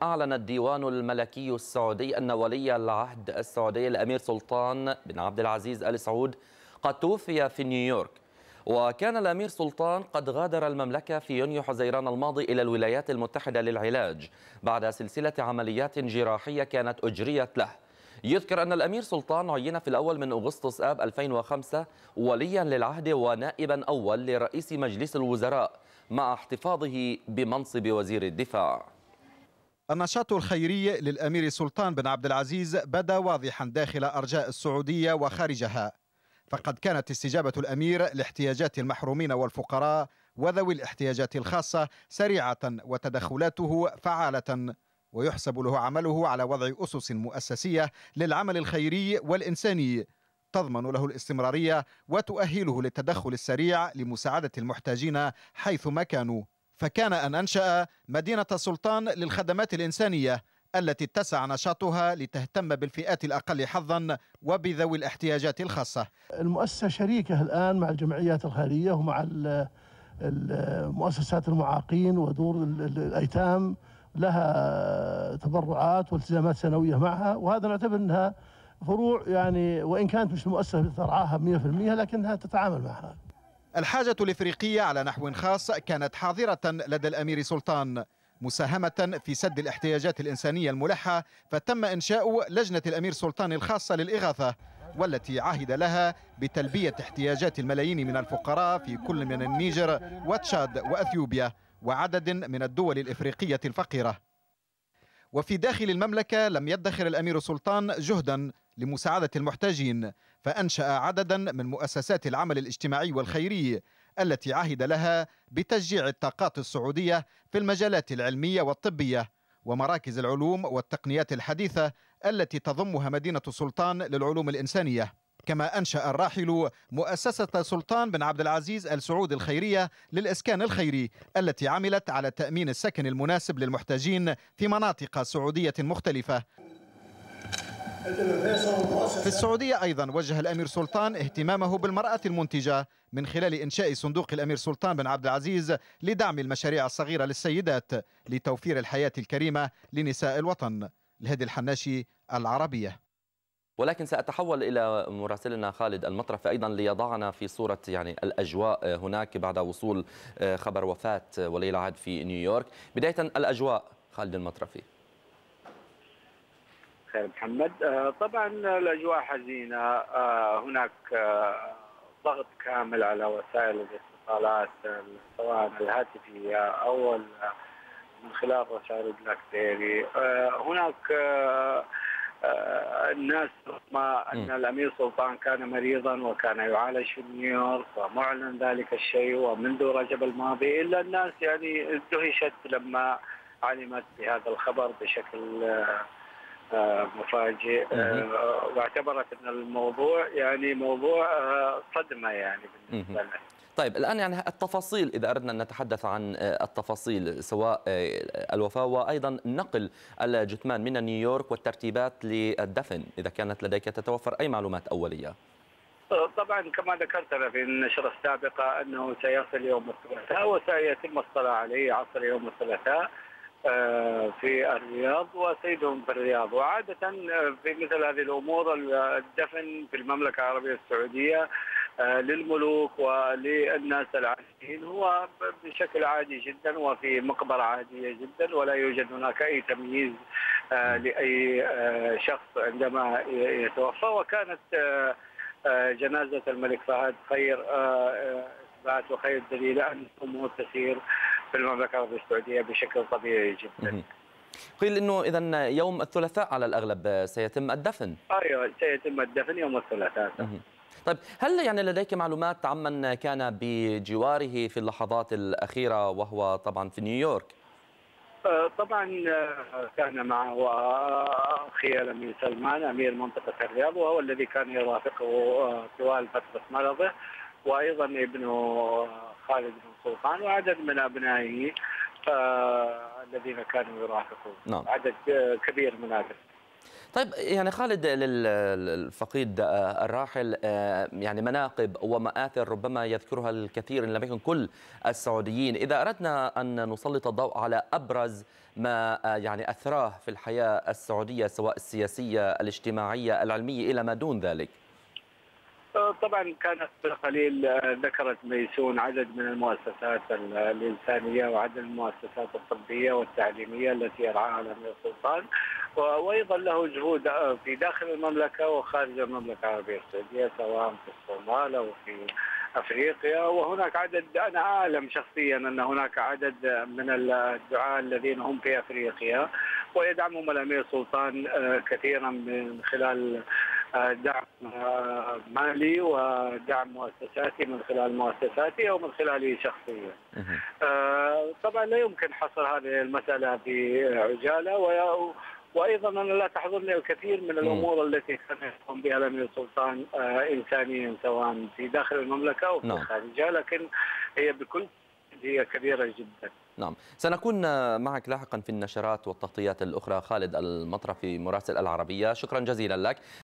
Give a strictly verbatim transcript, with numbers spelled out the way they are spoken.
أعلن الديوان الملكي السعودي أن ولي العهد السعودي الأمير سلطان بن عبد العزيز آل سعود قد توفي في نيويورك. وكان الأمير سلطان قد غادر المملكة في يونيو حزيران الماضي إلى الولايات المتحدة للعلاج بعد سلسلة عمليات جراحية كانت أجريت له. يذكر أن الأمير سلطان عين في الأول من أغسطس آب ألفين وخمسة وليا للعهد ونائبا أول لرئيس مجلس الوزراء مع احتفاظه بمنصب وزير الدفاع. النشاط الخيري للأمير سلطان بن عبد العزيز بدا واضحا داخل أرجاء السعودية وخارجها، فقد كانت استجابة الأمير لاحتياجات المحرومين والفقراء وذوي الاحتياجات الخاصة سريعة وتدخلاته فعالة، ويحسب له عمله على وضع أسس مؤسسية للعمل الخيري والإنساني تضمن له الاستمرارية وتؤهله للتدخل السريع لمساعدة المحتاجين حيثما كانوا. فكان أن أنشأ مدينة سلطان للخدمات الإنسانية التي اتسع نشاطها لتهتم بالفئات الأقل حظا وبذوي الاحتياجات الخاصة. المؤسسة شريكة الآن مع الجمعيات الخيرية ومع المؤسسات المعاقين ودور الأيتام، لها تبرعات والتزامات سنوية معها، وهذا نعتبر أنها فروع يعني وإن كانت مش المؤسسة ترعاها مئة بالمئة لكنها تتعامل معها. الحاجة الإفريقية على نحو خاص كانت حاضرة لدى الأمير سلطان مساهمة في سد الاحتياجات الإنسانية الملحة، فتم إنشاء لجنة الأمير سلطان الخاصة للإغاثة والتي عهد لها بتلبية احتياجات الملايين من الفقراء في كل من النيجر وتشاد وأثيوبيا وعدد من الدول الإفريقية الفقيرة. وفي داخل المملكة لم يدخر الأمير سلطان جهدا لمساعدة المحتاجين، فأنشأ عددا من مؤسسات العمل الاجتماعي والخيري التي عهد لها بتشجيع الطاقات السعودية في المجالات العلمية والطبية ومراكز العلوم والتقنيات الحديثة التي تضمها مدينة سلطان للعلوم الإنسانية. كما أنشأ الراحل مؤسسة سلطان بن عبد العزيز آل سعود الخيرية للإسكان الخيري التي عملت على تأمين السكن المناسب للمحتاجين في مناطق سعودية مختلفة. في السعودية أيضا وجه الأمير سلطان اهتمامه بالمرأة المنتجة من خلال إنشاء صندوق الأمير سلطان بن عبد العزيز لدعم المشاريع الصغيرة للسيدات لتوفير الحياة الكريمة لنساء الوطن. الهادي الحناشي، العربية. ولكن سأتحول إلى مراسلنا خالد المطرفي أيضا ليضعنا في صورة يعني الأجواء هناك بعد وصول خبر وفاة ولي العهد في نيويورك. بداية الأجواء خالد المطرفي. خير محمد. طبعا الأجواء حزينة، هناك ضغط كامل على وسائل الاتصالات سواء الهاتفية أو من خلال رسائل البلاكبيري. هناك الناس ما أن الأمير سلطان كان مريضا وكان يعالج في نيويورك ومعلن ذلك الشيء ومنذ رجب الماضي، إلا الناس يعني دهشت لما علمت بهذا الخبر بشكل مفاجئ، واعتبرت أن الموضوع يعني موضوع صدمة يعني بالنسبة له. طيب الآن يعني التفاصيل، إذا أردنا أن نتحدث عن التفاصيل سواء الوفاة وأيضا نقل الجثمان من نيويورك والترتيبات للدفن، إذا كانت لديك تتوفر أي معلومات أولية. طبعا كما ذكرت في النشرة السابقة أنه سيصل يوم الثلاثاء وسيتم الصلاة عليه عصر يوم الثلاثاء في الرياض وسيدهم في الرياض. وعادة في مثل هذه الأمور الدفن في المملكة العربية السعودية للملوك وللناس العاديين هو بشكل عادي جدا وفي مقبرة عادية جدا، ولا يوجد هناك أي تمييز لأي شخص عندما يتوفى. وكانت جنازة الملك فهد خير إثبات وخير دليل أن الأمور تسير في المملكة العربية السعودية بشكل طبيعي جدا. قيل إنه إذا يوم الثلاثاء على الأغلب سيتم الدفن. أيوة سيتم الدفن يوم الثلاثاء. طيب هل يعني لديك معلومات عمن كان بجواره في اللحظات الأخيرة وهو طبعا في نيويورك؟ طبعا كان معه أخي الأمير سلمان أمير منطقة الرياض، وهو الذي كان يرافقه طوال فترة مرضه، وأيضا ابنه خالد بن سلطان وعدد من أبنائه الذين كانوا يرافقون. نعم. عدد كبير من هذا. طيب يعني خالد، للفقيد الراحل يعني مناقب ومآثر ربما يذكرها الكثير إن لم يكن كل السعوديين. إذا أردنا أن نسلط الضوء على أبرز ما يعني أثراه في الحياة السعودية سواء السياسية الاجتماعية العلمية إلى ما دون ذلك. طبعا كانت بالقليل ذكرت ميسون عدد من المؤسسات الإنسانية وعدد المؤسسات الطبية والتعليمية التي يرعاها الأمير سلطان، وأيضا له جهود في داخل المملكة وخارج المملكة العربية السعودية سواء في الصومال أو في أفريقيا. وهناك عدد، أنا أعلم شخصيا أن هناك عدد من الدعاة الذين هم في أفريقيا ويدعمهم الأمير سلطان كثيرا من خلال دعم مالي ودعم مؤسساتي من خلال مؤسساتي أو من خلالي شخصيا. طبعا لا يمكن حصر هذه المسألة بعجالة، وأيضا أنا لا تحضرني الكثير من الأمور التي كان يقوم بها الأمير سلطان إنسانيا سواء في داخل المملكة أو في خارجها، لكن هي بكل هي كبيرة جدا. نعم، سنكون معك لاحقا في النشرات والتغطيات الأخرى. خالد المطرفي مراسل العربية، شكرا جزيلا لك.